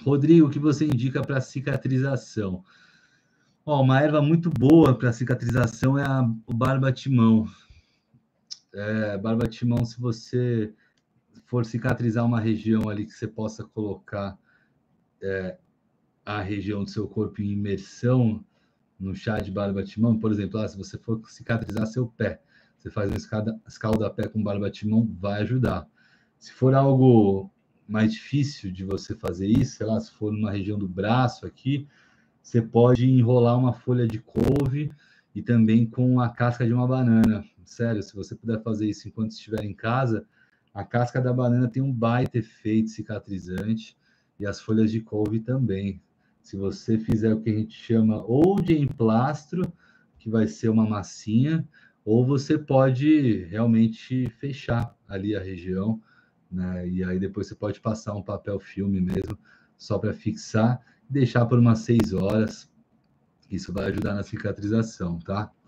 Rodrigo, o que você indica para cicatrização? Ó, uma erva muito boa para cicatrização é o barbatimão. Barbatimão, se você for cicatrizar uma região ali que você possa colocar a região do seu corpo em imersão no chá de barbatimão, por exemplo, se você for cicatrizar seu pé, você faz um escalda-pé com barbatimão, vai ajudar. Se for algo mais difícil de você fazer isso, sei lá, se for numa região do braço aqui, você pode enrolar uma folha de couve e também com a casca de uma banana. Sério, se você puder fazer isso enquanto estiver em casa, a casca da banana tem um baita efeito cicatrizante e as folhas de couve também. Se você fizer o que a gente chama ou de emplastro, que vai ser uma massinha, ou você pode realmente fechar ali a região, né? E aí depois você pode passar um papel filme mesmo, só para fixar, deixar por umas 6 horas. Isso vai ajudar na cicatrização, tá?